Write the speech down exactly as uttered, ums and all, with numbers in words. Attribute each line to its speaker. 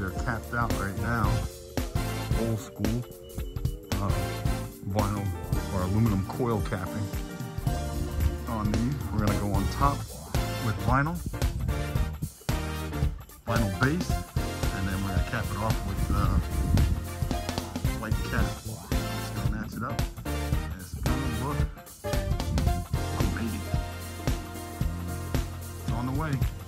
Speaker 1: they're capped out right now. Old school uh, vinyl or aluminum coil capping on these. We're gonna go on top with vinyl, vinyl base, and then we're gonna cap it off with uh, white cap. Just gonna match it up. It's gonna look amazing. It's on the way.